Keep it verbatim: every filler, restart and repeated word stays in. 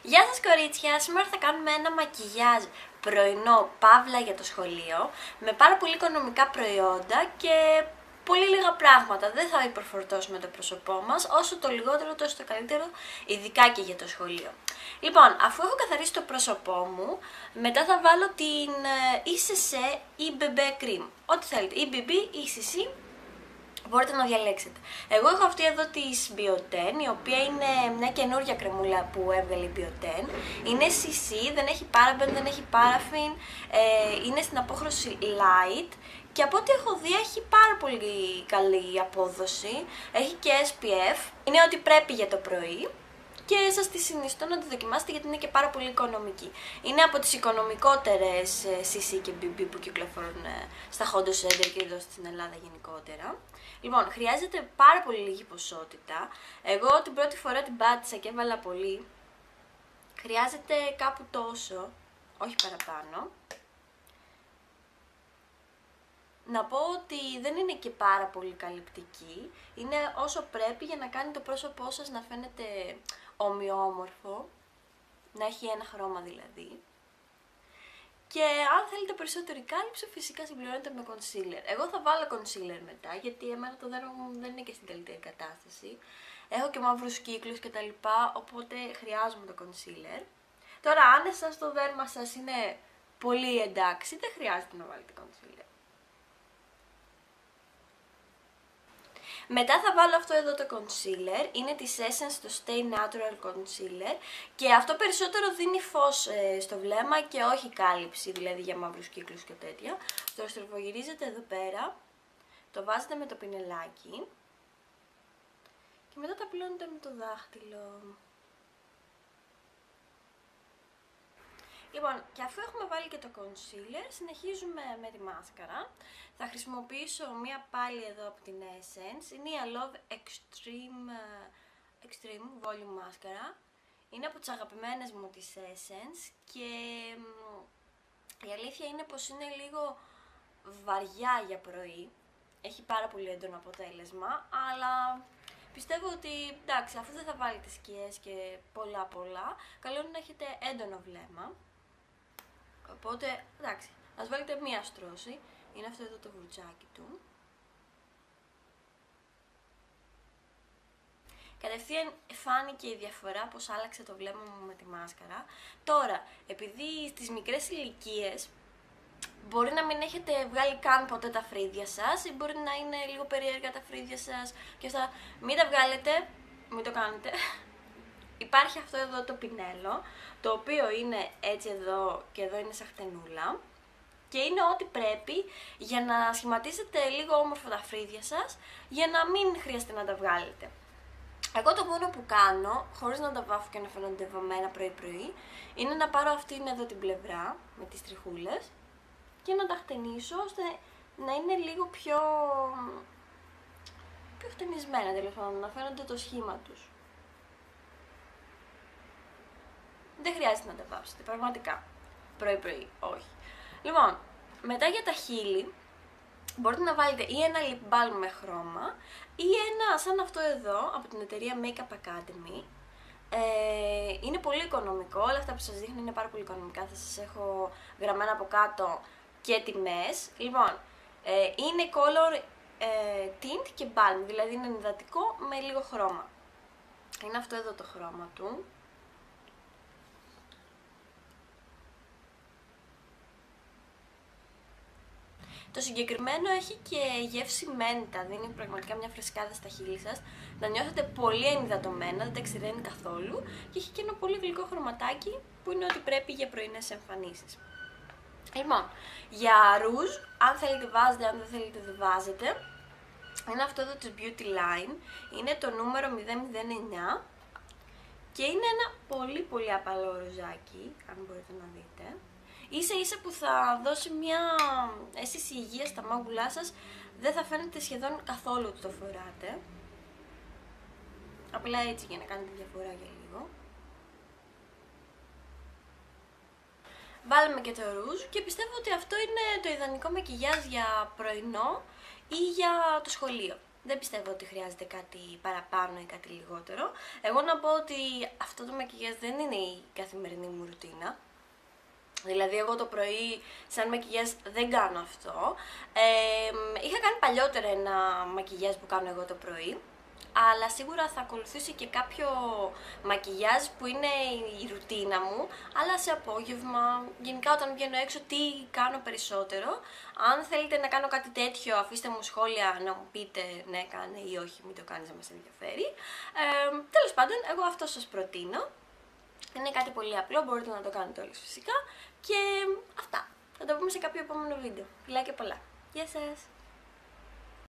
Γεια σας κορίτσια, σήμερα θα κάνουμε ένα μακιγιάζ πρωινό παύλα για το σχολείο με πάρα πολύ οικονομικά προϊόντα και πολύ λίγα πράγματα. Δεν θα υπερφορτώσουμε το πρόσωπό μας, όσο το λιγότερο τόσο το καλύτερο, ειδικά και για το σχολείο. Λοιπόν, αφού έχω καθαρίσει το πρόσωπό μου, μετά θα βάλω την ι σι σι ή μπι μπι Cream. Ό,τι θέλετε, ή μπι μπι ή σι σι. Μπορείτε να διαλέξετε. Εγώ έχω αυτή εδώ της Bioten, η οποία είναι μια καινούργια κρεμούλα που έβγαλε η Bioten. Είναι σι σι, δεν έχει paraben, δεν έχει paraffin, ε, είναι στην απόχρωση light και από ό,τι έχω δει έχει πάρα πολύ καλή απόδοση. Έχει και ες πι εφ, είναι ό,τι πρέπει για το πρωί. Και σας τη συνιστώ να τη δοκιμάσετε γιατί είναι και πάρα πολύ οικονομική. Είναι από τις οικονομικότερες σι σι και μπι μπι που κυκλοφορούν στα Hondo Center και εδώ στην Ελλάδα γενικότερα. Λοιπόν, χρειάζεται πάρα πολύ λίγη ποσότητα. Εγώ την πρώτη φορά την πάτησα και έβαλα πολύ. Χρειάζεται κάπου τόσο, όχι παραπάνω. Να πω ότι δεν είναι και πάρα πολύ καλυπτική, είναι όσο πρέπει για να κάνει το πρόσωπό σας να φαίνεται ομοιόμορφο, να έχει ένα χρώμα δηλαδή. Και αν θέλετε περισσότερη κάλυψη, φυσικά συμπληρώνετε με concealer. Εγώ θα βάλω concealer μετά, γιατί εμένα το δέρμα μου δεν είναι και στην καλύτερη κατάσταση. Έχω και μαύρους κύκλους και τα λοιπά, οπότε χρειάζομαι το concealer. Τώρα, αν εσάς το δέρμα σας είναι πολύ εντάξει, δεν χρειάζεται να βάλετε concealer. Μετά θα βάλω αυτό εδώ το concealer, είναι της Essence το Stay Natural Concealer και αυτό περισσότερο δίνει φως ε, στο βλέμμα και όχι κάλυψη, δηλαδή για μαύρους κύκλους και τέτοια. Το στροφογυρίζετε εδώ πέρα, το βάζετε με το πινελάκι και μετά το απλώνετε με το δάχτυλο. Λοιπόν, και αφού έχουμε βάλει και το concealer, συνεχίζουμε με τη μάσκαρα. Θα χρησιμοποιήσω μία πάλι εδώ από την Essence. Είναι η Love Extreme, Extreme Volume Μάσκαρα. Είναι από τις αγαπημένες μου της Essence και η αλήθεια είναι πως είναι λίγο βαριά για πρωί. Έχει πάρα πολύ έντονο αποτέλεσμα, αλλά πιστεύω ότι εντάξει, αφού δεν θα βάλετε σκιές και πολλά πολλά, καλό είναι να έχετε έντονο βλέμμα. Οπότε, εντάξει, ας βάλετε μία στρώση, είναι αυτό εδώ το βρουτσάκι του. Κατευθείαν φάνηκε η διαφορά πως άλλαξε το βλέμμα μου με τη μάσκαρα. Τώρα, επειδή στις μικρές ηλικίες μπορεί να μην έχετε βγάλει καν ποτέ τα φρύδια σας ή μπορεί να είναι λίγο περίεργα τα φρύδια σας και αυτά, μην τα βγάλετε, μην το κάνετε. Υπάρχει αυτό εδώ το πινέλο, το οποίο είναι έτσι εδώ και εδώ είναι σαν χτενούλα και είναι ό,τι πρέπει για να σχηματίσετε λίγο όμορφα τα φρύδια σας για να μην χρειαστεί να τα βγάλετε. Εγώ το μόνο που κάνω, χωρίς να τα βάφω και να φαίνονται βαμμένα πρωί-πρωί, είναι να πάρω αυτήν εδώ την πλευρά με τις τριχούλες και να τα χτενίσω ώστε να είναι λίγο πιο, πιο χτενισμένα, τέλος πάντων, να φαίνονται το σχήμα τους. Δεν χρειάζεται να τα βάψετε, πραγματικά. Πρωί-πρωί, όχι. Λοιπόν, μετά για τα χείλη, μπορείτε να βάλετε ή ένα lip balm με χρώμα ή ένα σαν αυτό εδώ, από την εταιρεία Makeup Academy. Ε, είναι πολύ οικονομικό, όλα αυτά που σας δείχνω είναι πάρα πολύ οικονομικά, θα σας έχω γραμμένα από κάτω και τιμές. Λοιπόν, ε, είναι color ε, tint και balm, δηλαδή είναι υδατικό με λίγο χρώμα. Είναι αυτό εδώ το χρώμα του. Το συγκεκριμένο έχει και γεύση μέντα, δίνει πραγματικά μια φρεσκάδα στα χείλη σας, να νιώθετε πολύ ενυδατωμένα, δεν τα ξηραίνει καθόλου και έχει και ένα πολύ γλυκό χρωματάκι που είναι ό,τι πρέπει για πρωινές εμφανίσεις. Λοιπόν, για ρούζ, αν θέλετε βάζετε, αν δεν θέλετε δεν βάζετε, είναι αυτό εδώ της Beauty Line, είναι το νούμερο μηδέν μηδέν εννιά και είναι ένα πολύ πολύ απαλό ρουζάκι, αν μπορείτε να δείτε. Ίσα ίσα που θα δώσει μια αίσθηση υγείας στα μάγουλά σας, δεν θα φαίνεται σχεδόν καθόλου ότι το φοράτε. Απλά έτσι για να κάνετε διαφορά για λίγο. Βάλουμε και το ρούζ και πιστεύω ότι αυτό είναι το ιδανικό μακιγιάζ για πρωινό ή για το σχολείο. Δεν πιστεύω ότι χρειάζεται κάτι παραπάνω ή κάτι λιγότερο. Εγώ να πω ότι αυτό το μακιγιάζ δεν είναι η καθημερινή μου ρουτίνα. Δηλαδή εγώ το πρωί σαν μακιγιάζ δεν κάνω αυτό. Ε, είχα κάνει παλιότερα ένα μακιγιάζ που κάνω εγώ το πρωί, αλλά σίγουρα θα ακολουθήσει και κάποιο μακιγιάζ που είναι η ρουτίνα μου, αλλά σε απόγευμα, γενικά όταν βγαίνω έξω, τι κάνω περισσότερο. Αν θέλετε να κάνω κάτι τέτοιο, αφήστε μου σχόλια να μου πείτε ναι κάνε ή όχι, μην το κάνεις, να μας ενδιαφέρει. Ε, τέλος πάντων, εγώ αυτό σας προτείνω. Είναι κάτι πολύ απλό, μπορείτε να το κάνετε όλες φυσικά. Και αυτά. Θα τα πούμε σε κάποιο επόμενο βίντεο. Φιλάκια πολλά. Γεια σας!